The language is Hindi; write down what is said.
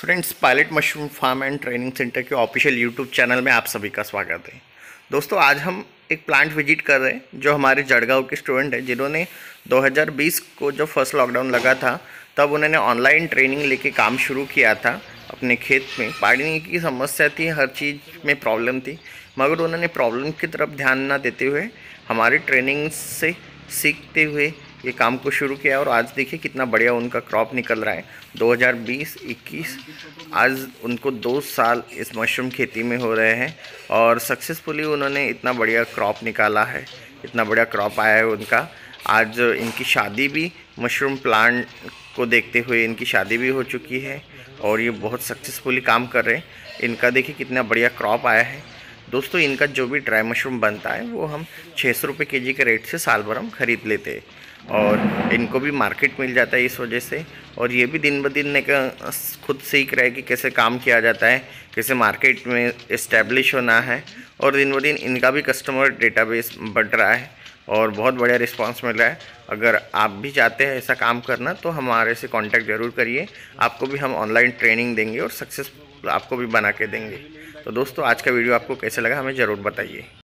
Friends, pilot mushroom farm and training centre के ऑफिशियल यूट्यूब चैनल में आप सभी का स्वागत है। दोस्तों, आज हम एक प्लांट विजिट कर रहे हैं जो हमारे जड़गांव के स्टूडेंट हैं, जिन्होंने 2020 को जब फर्स्ट लॉकडाउन लगा था तब उन्होंने ऑनलाइन ट्रेनिंग लेके काम शुरू किया था। अपने खेत में पानी की समस्या थी, हर चीज़ में प्रॉब्लम थी, मगर उन्होंने प्रॉब्लम की तरफ ध्यान ना देते हुए हमारी ट्रेनिंग से सीखते हुए ये काम को शुरू किया और आज देखिए कितना बढ़िया उनका क्रॉप निकल रहा है। 2020-21 आज उनको 2 साल इस मशरूम खेती में हो रहे हैं और सक्सेसफुली उन्होंने इतना बढ़िया क्रॉप निकाला है, इतना बढ़िया क्रॉप आया है उनका। आज इनकी शादी भी मशरूम प्लांट को देखते हुए इनकी शादी भी हो चुकी है और ये बहुत सक्सेसफुली काम कर रहे हैं। इनका देखिए कितना बढ़िया क्रॉप आया है। दोस्तों, इनका जो भी ड्राई मशरूम बनता है वो हम 600 रुपये केजी के रेट से साल भर हम ख़रीद लेते हैं और इनको भी मार्केट मिल जाता है इस वजह से। और ये भी दिन ब दिन खुद सीख रहे हैं कि कैसे काम किया जाता है, कैसे मार्केट में इस्टेब्लिश होना है, और दिन ब दिन इनका भी कस्टमर डेटाबेस बढ़ रहा है और बहुत बढ़िया रिस्पांस मिल रहा है। अगर आप भी चाहते हैं ऐसा काम करना तो हमारे से कांटेक्ट ज़रूर करिए, आपको भी हम ऑनलाइन ट्रेनिंग देंगे और सक्सेस आपको भी बना के देंगे। तो दोस्तों, आज का वीडियो आपको कैसे लगा हमें ज़रूर बताइए।